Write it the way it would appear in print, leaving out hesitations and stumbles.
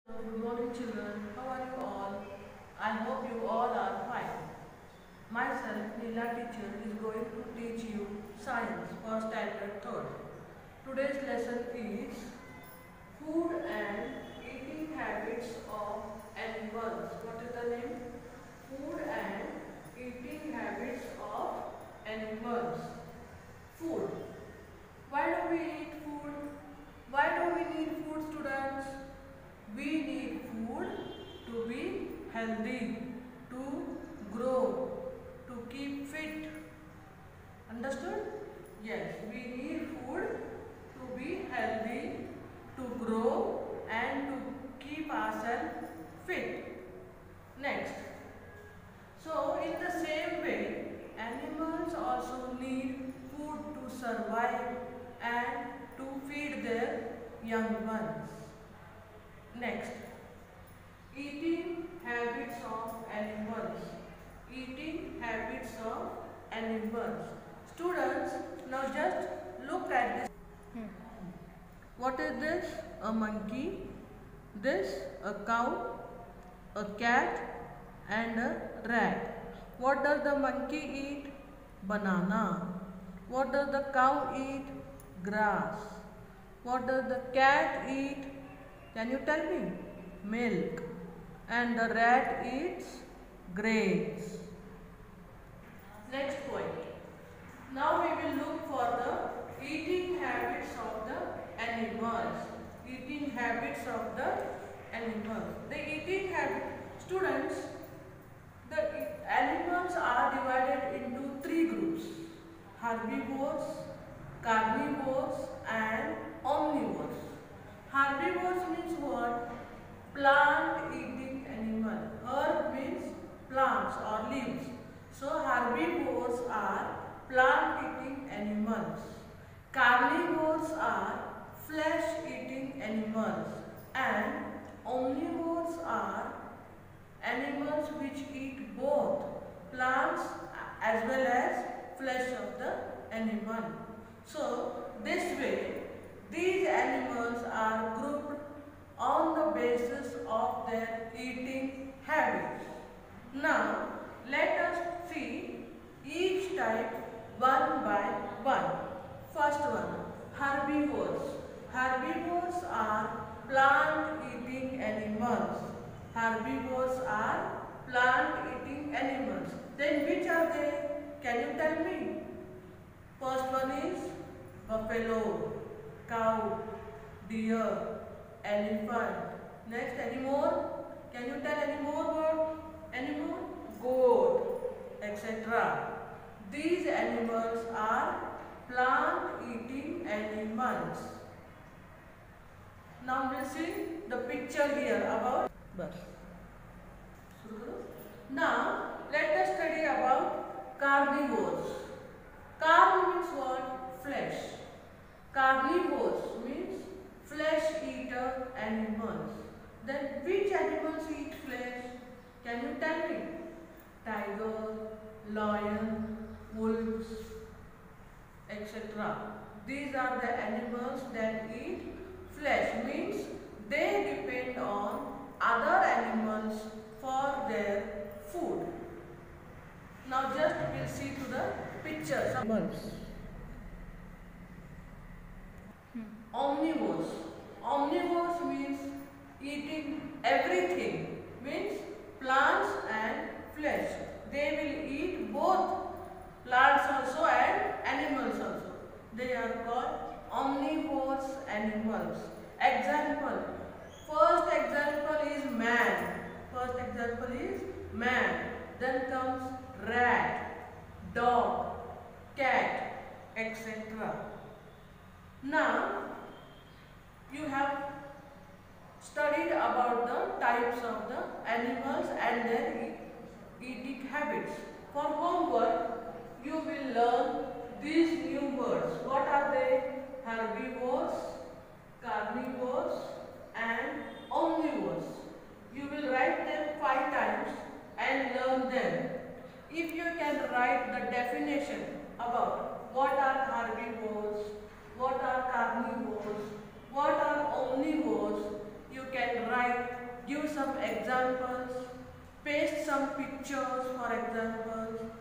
Good morning, children. How are you all? I hope you all are fine. Myself, Neela teacher, is going to teach you science for standard third. Today's lesson is food and eating habits of animals. What is the name? Food and eating habits of animals. Food. Why do we eat food? Why do we need food, students? We need food to be healthy, to grow, to keep fit. Understood? Yes, we need food to be healthy, to grow and to keep ourselves fit. Next. So, in the same way, animals also need food to survive and to feed their young ones. Next, eating habits of animals. Eating habits of animals. Students, now just look at this. What is this? A monkey. This, a cow, a cat and a rat. What does the monkey eat? Banana. What does the cow eat? Grass. What does the cat eat? Can you tell me? Milk. And the rat eats grains. Next point. Now we will look for the eating habits of the animals. Eating habits of the animals. The eating habit. Students, the animals are divided into three groups. Herbivores, carnivores and omnivores. Herbivores means what? Plant eating animal. Herb means plants or leaves. So herbivores are plant eating animals. Carnivores are flesh eating animals. And omnivores are animals which eat both plants as well as flesh of the animal. So this way these animals are grouped on the basis of their eating habits. Now, let us see each type one by one. First one, herbivores. Herbivores are plant-eating animals. Herbivores are plant-eating animals. Then which are they? Can you tell me? First one is buffalo, cow, deer, elephant. Next, any more? Can you tell any more word? Any more? Goat, etc. These animals are plant-eating animals. Now we'll see the picture here about birds. Now let us study about carnivores. Carn means what? Flesh. Carnivores means flesh eater animals. Then which animals eat flesh? Can you tell me? Tiger, lion, wolves, etc. These are the animals that eat flesh. Means they depend on other animals for their food. Now just we'll see to the pictures. Omnivores. Omnivores means eating everything. Means plants and flesh. They will eat both plants also and animals also. They are called omnivores animals. Example. First example is man. First example is man. Then comes rat, dog, cat, etc. Now, you have studied about the types of the animals and their eating habits. For homework, you will learn these new words. What are they? Herbivores, carnivores and omnivores. You will write them 5 times and learn them. If you can write the definition about what are herbivores, what are carnivores, what are omnivores, you can write examples, paste some pictures for examples,